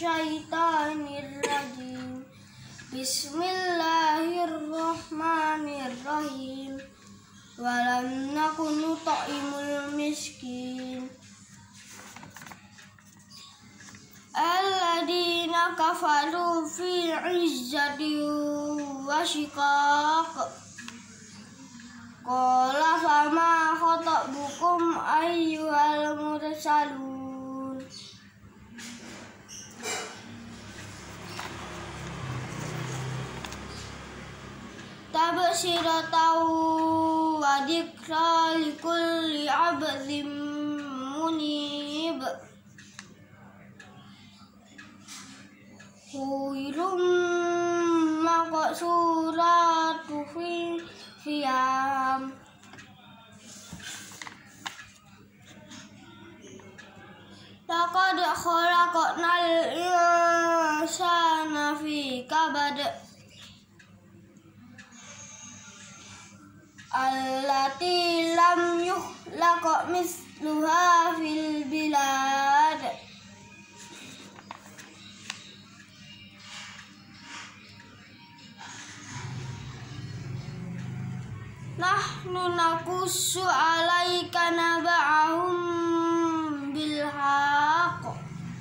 minasyaitonir rajim. Bismillahirrahmanirrahim. Walam nakun nut'imul miskin. Alladzina kafaru fi 'izzatin wa shiqaq. Qala fama khatabukum ayyuhal mursalun. Tabshiratan wa dzikra likulli 'abdin munib. Huirum maqsuratu fi khiyam. Laqad khalaqnal insana fi kabad. Allati lam yukhlaq misluha fil bilad. Nahnu naqussu 'alaika naba'ahum bil haqq.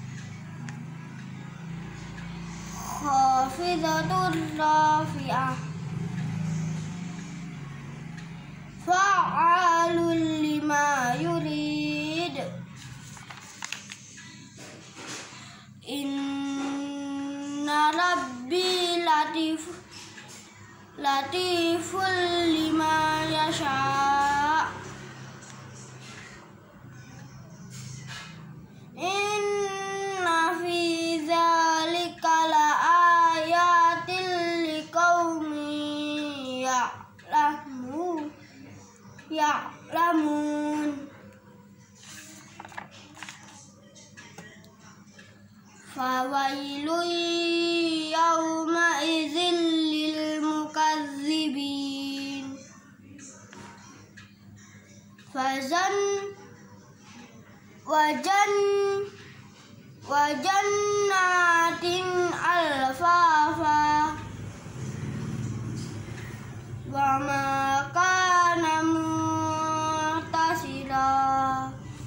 Khafidatur rafi'ah. Fa'alul lima yurid. Inna rabbi latiful lima yasha. Inna fi dzalika la ayatil liqaumin ya'lamun. Fawailun yawma idzin lil mukazzibin. Wajannatin alfafa. Wa ma kana mutasila.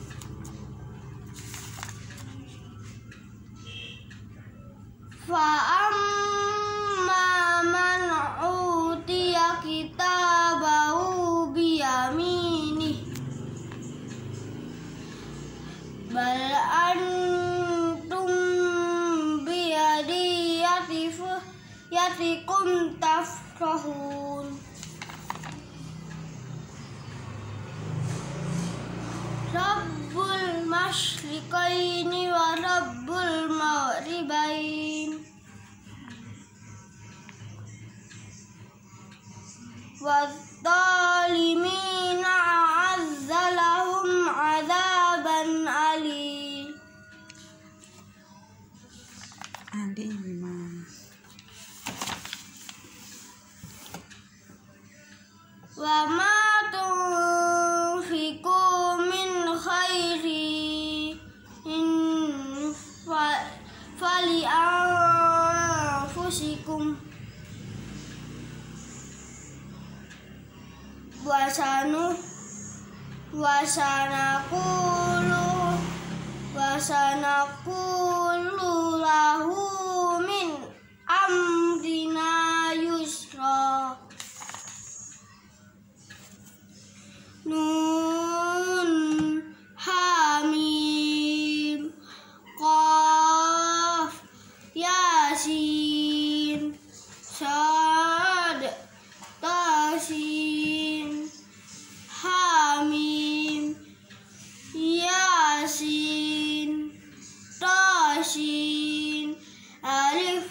Fa amma man utiya kitabahu biyaminih. Bal antum biyadiyatikum tafrahun. Rabbul masyriqaini wa rabbul maghribain. Wadh-dhalimina a'azza lahum 'adzaban alim. Wa ma tunfiqu min khairin fali anfusikum. Wasanaqulu lahu min amrina yusra. Nun hamim qaf yasin sad tasin hamim yasin tasin alif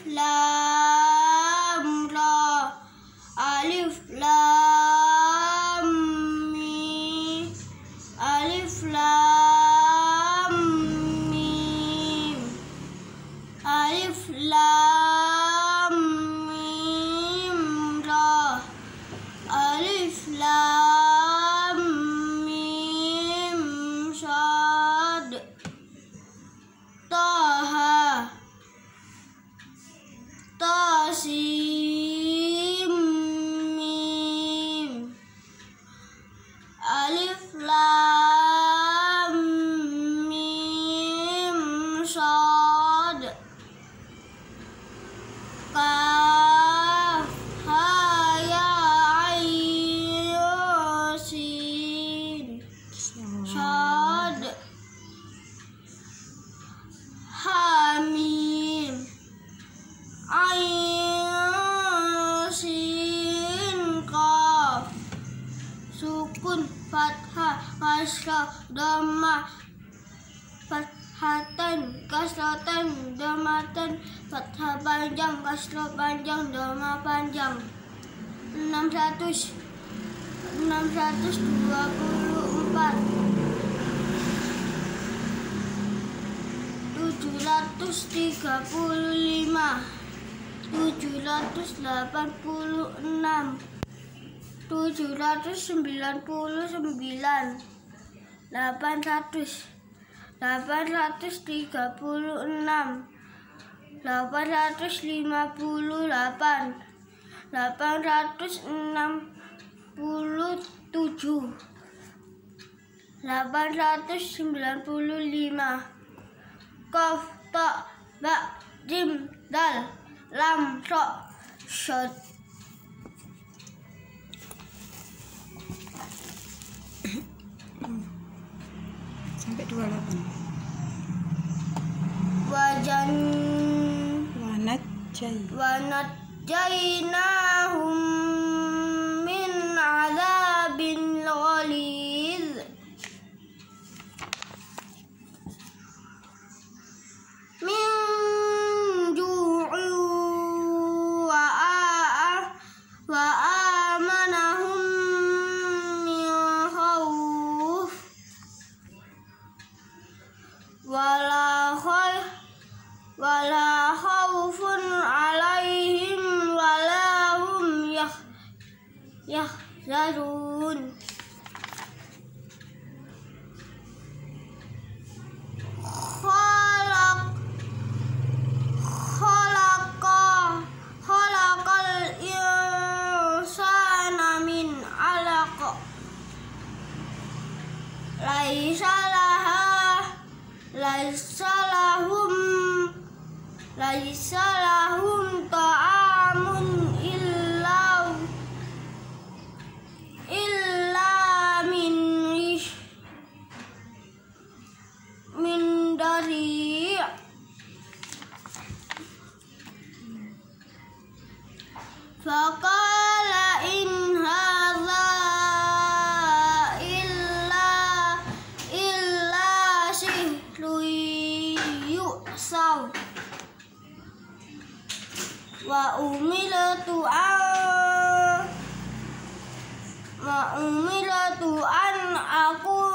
lam ra alif lam mim alif lam mim alif lam mim ra alif lam mim sad taha Shad Kaf Ha Ya Ain Sin Shad Ha Mim Ain Sin Qaf sukun fathah kasrah dhammah fathatan kasratan dhammatan fathah panjang kasrah panjang dhammah panjang 624 735 786 799 800 836 858 867 895 Qaf Ta Ba Jim Dal Lam Ra Shad sampai 28. Wanajjaynahum min azabin ghalidh min ju'in wa amanahum min khawf wala khawfun alaihim wala hum yahzanun khalaqal insana min 'alaq laisa lahum ta'amun illa min dari faqala in hadza illa sihrun yu'sar wa umirtu an aku